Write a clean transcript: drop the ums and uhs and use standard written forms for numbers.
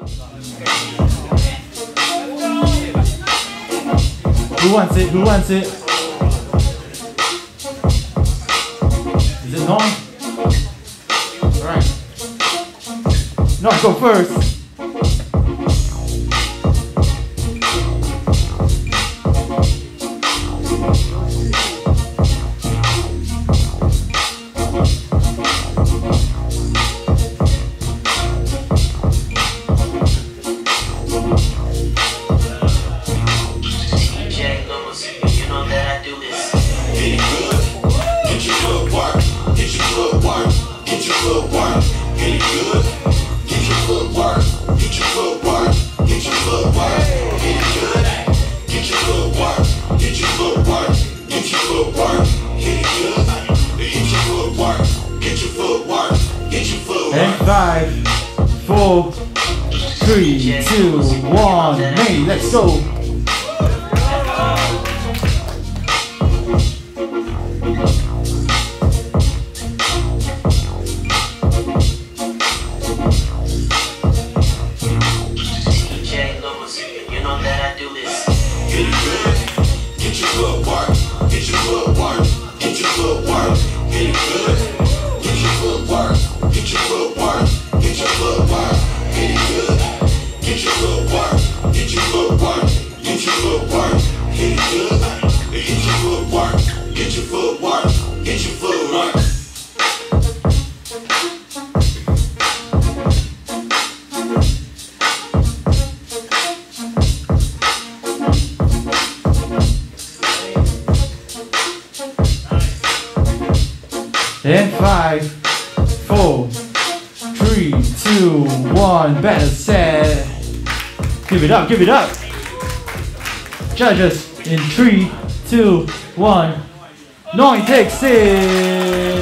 Who wants it? Who wants it? Is it Ngooi? Alright. No, go first. And 5, 4, 3, 2, 1, hey, let's go! And 5, 4, 3, 2, 1, better set. Give it up, give it up. Judges in 3, 2, 1. Ngooi takes it.